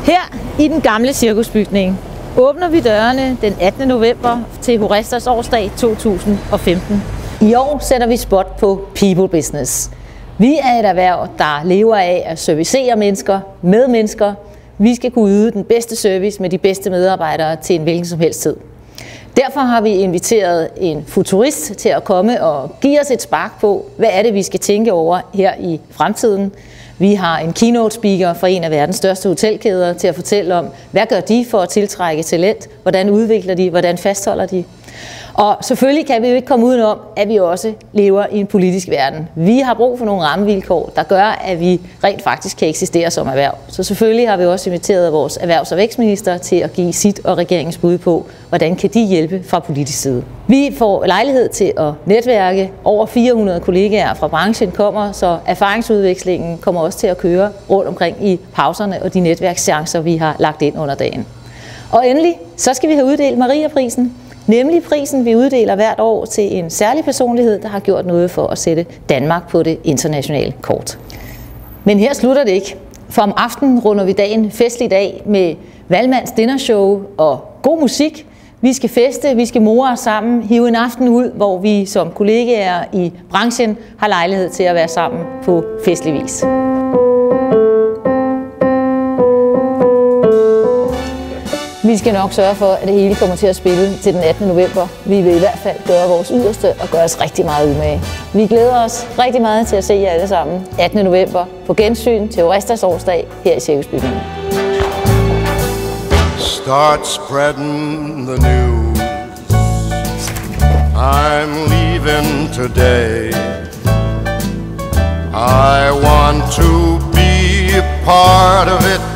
Her i den gamle cirkusbygning åbner vi dørene den 18. november til HORESTAs årsdag 2015. I år sætter vi spot på people business. Vi er et erhverv, der lever af at servicere mennesker med mennesker. Vi skal kunne yde den bedste service med de bedste medarbejdere til en hvilken som helst tid. Derfor har vi inviteret en futurist til at komme og give os et spark på, hvad er det, vi skal tænke over her i fremtiden. Vi har en keynote speaker fra en af verdens største hotelkæder til at fortælle om, hvad gør de for at tiltrække talent, hvordan udvikler de, hvordan fastholder de. Og selvfølgelig kan vi jo ikke komme udenom, at vi også lever i en politisk verden. Vi har brug for nogle rammevilkår, der gør, at vi rent faktisk kan eksistere som erhverv. Så selvfølgelig har vi også inviteret vores erhvervs- og vækstminister til at give sit og regeringens bud på, hvordan kan de hjælpe fra politisk side. Vi får lejlighed til at netværke. Over 400 kollegaer fra branchen kommer, så erfaringsudvekslingen kommer også til at køre rundt omkring i pauserne og de netværkschancer, vi har lagt ind under dagen. Og endelig, så skal vi have uddelt Maria-prisen. Nemlig prisen, vi uddeler hvert år til en særlig personlighed, der har gjort noget for at sætte Danmark på det internationale kort. Men her slutter det ikke, for om aftenen runder vi dagen festligt af med Valmands dinnershow og god musik. Vi skal feste, vi skal more os sammen, hive en aften ud, hvor vi som kollegaer i branchen har lejlighed til at være sammen på festlig vis. Vi skal nok sørge for, at det hele kommer til at spille til den 18. november. Vi vil i hvert fald gøre vores yderste og gøre os rigtig meget umage. Vi glæder os rigtig meget til at se jer alle sammen 18. november på gensyn til HORESTAs årsdag her i cirkusbygningen. Start spreading the news. I'm leaving today. I want to be a part of it.